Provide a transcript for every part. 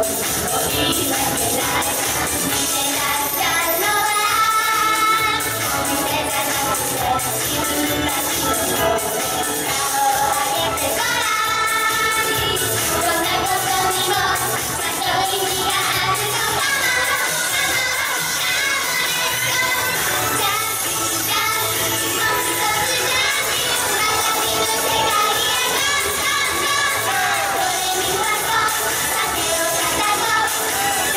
「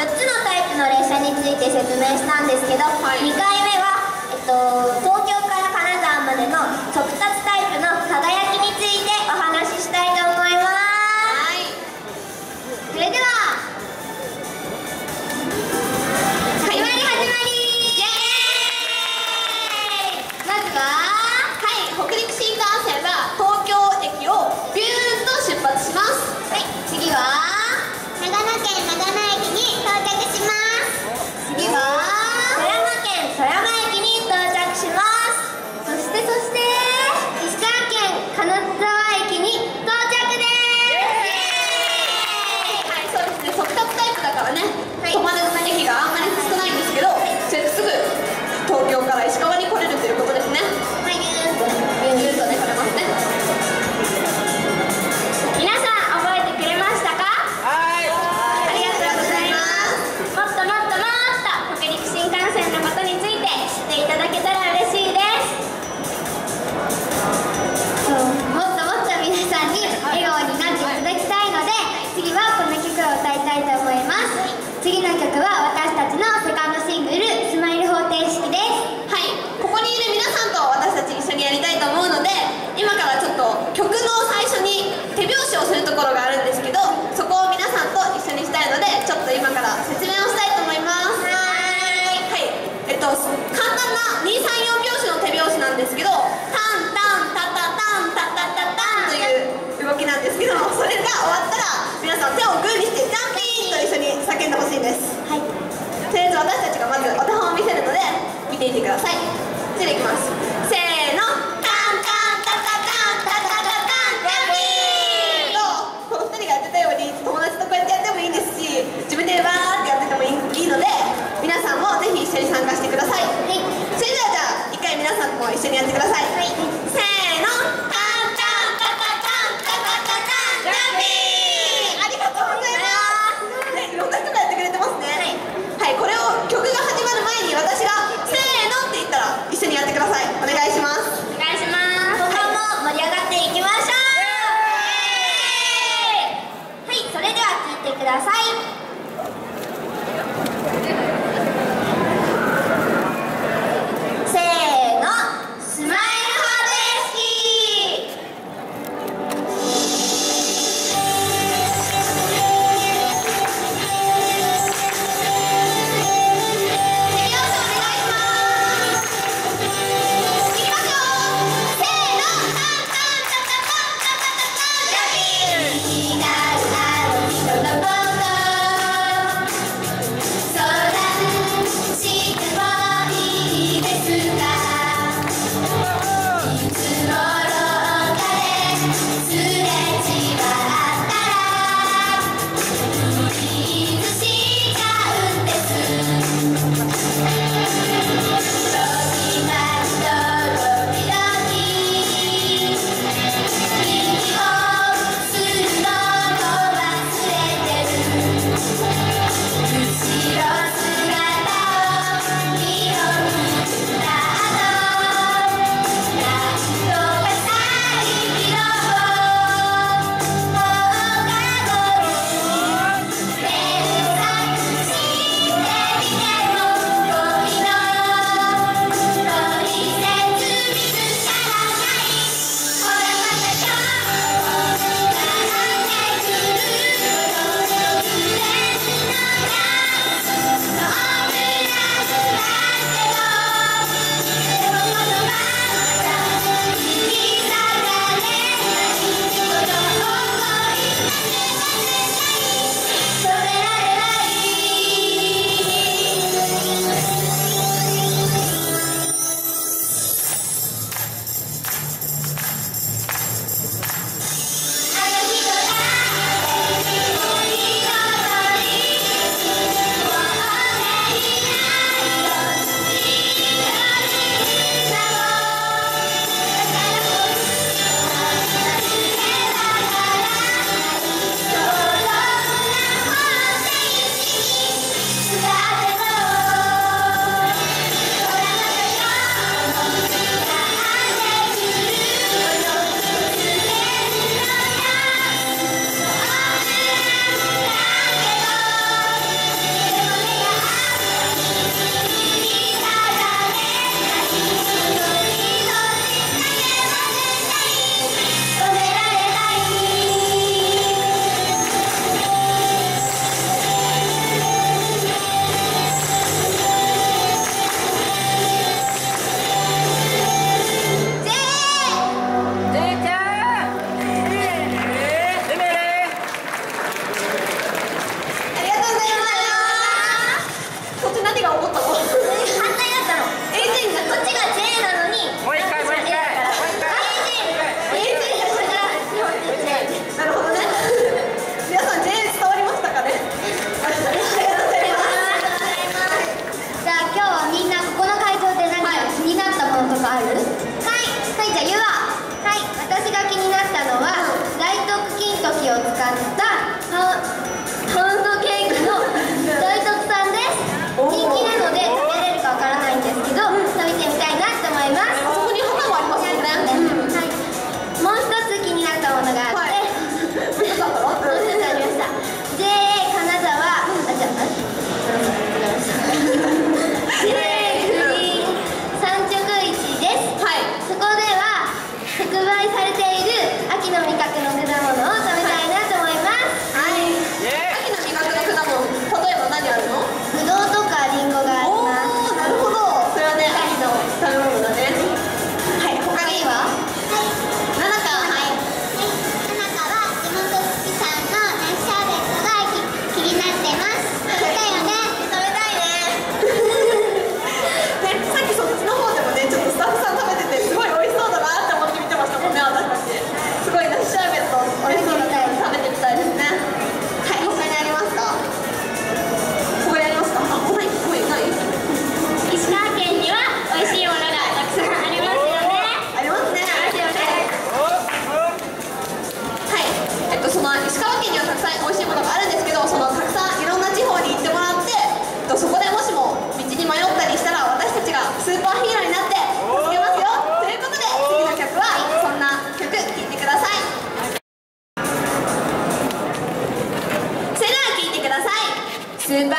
4つのタイプの列車について説明したんですけど、2回目は、東京から金沢までの速達タイプの輝きについてお話ししたいと思います。それでは始まりイエーイ。まずは北陸新幹線は東京駅をビューンと出発します。 次は長野県長野駅に到着します。次は富山県富山駅に到着します。そして石川県金沢駅に到着です。 そうですね、速達タイプだからね、止まる駅があんまり少ないんですけど、すぐ東京から石川に来れるということですね。ビューンとね、来れますね。 皆さん覚えてくれましたか？ ありがとうございます。 もっと北陸新幹線のことについて知っていただけたら嬉しいです。もっと皆さんに笑顔になっていただきたいので、次はこの曲を歌いたいと思います。次の曲は私たちのセカンドシングル「スマイル方程式」です。 ここにいる皆さんと私たち一緒にやりたいと思うので、今からちょっと曲の最初に手拍子をするところがあるんですけど、そこを皆さんと一緒にしたいので、ちょっと今から説明をしたいと思います。簡単な234拍子の手拍子なんですけど、タンタンタタタンタタタタンという動きなんですけど、それが終わったら皆さん手をグーにしてジャンピーンと一緒に叫んでほしいんです。とりあえず私たちがまずお手本を見せるので見ていてください。それでいきます。せーの、タンタンタタタンタタタタンジャンピーンと、この2人がやってたように友達とこうやってやってもいいですし、自分でバーってやっててもいいので、皆さんもぜひ一緒に参加してください。それではじゃあ一回皆さんも一緒にやってください。せーの、タンタンタタタンタタタタンジャンピーン。ありがとうございます。いろんな人がやってくれてますね。これを曲が始まる前に私がせーのって言ったら一緒にやってください。お願いします。 後半も盛り上がっていきましょう。それでは聴いてください。せーの、スマイル方程式。そスーパーヒーロー。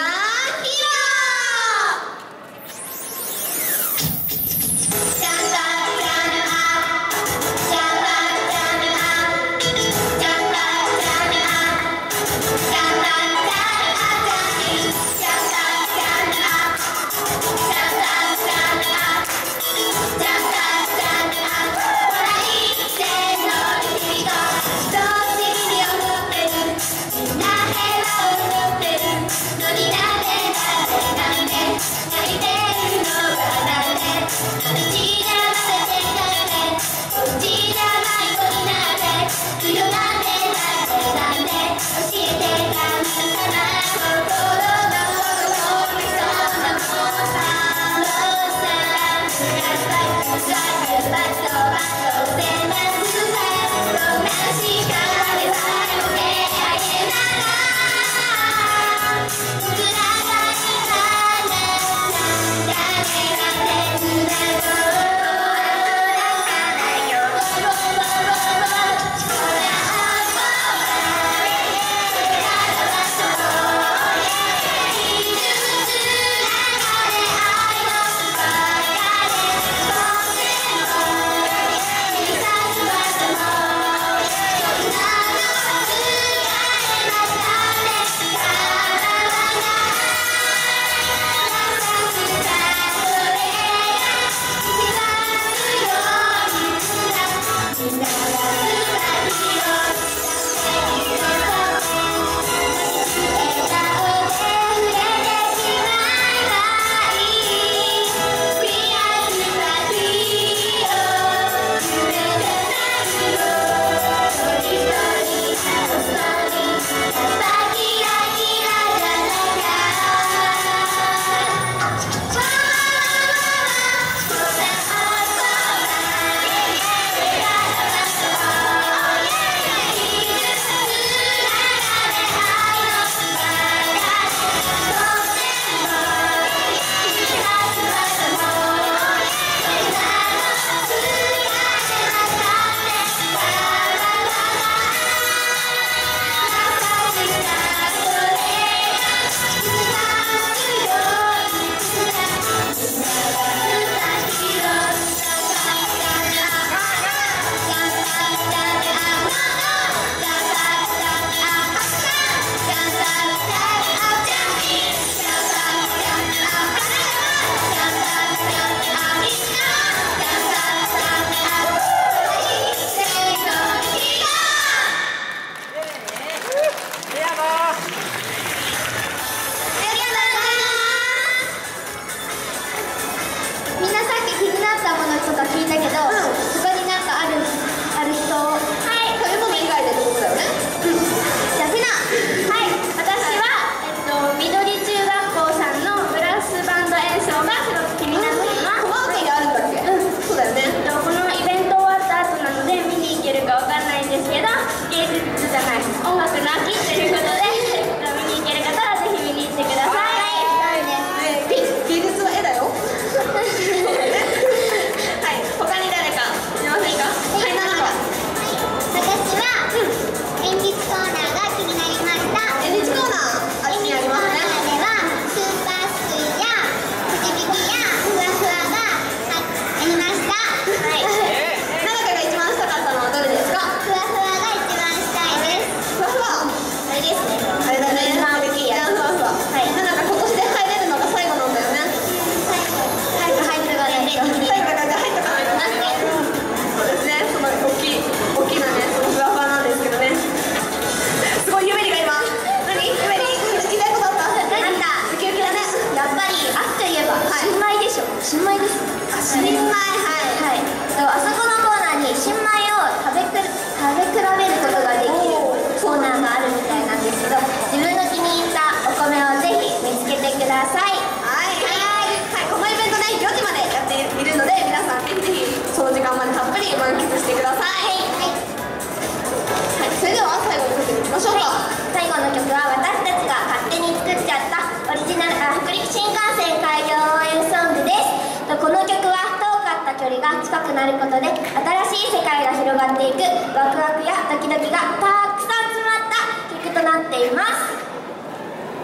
距離が近くなることで新しい世界が広がっていくワクワクやドキドキがたくさん詰まった曲となっています。 ゆめ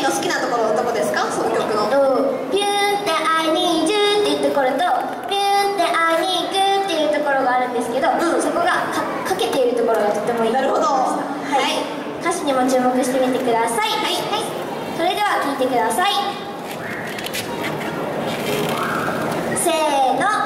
の好きなところはどこですか、その曲の。 ピューってI need youっていうところとピューって I need you っていうところがあるんですけど、そこがかけているところがとてもいいと思いました。はい、歌詞にも注目してみてください。はい、それでは聴いてください。せーの。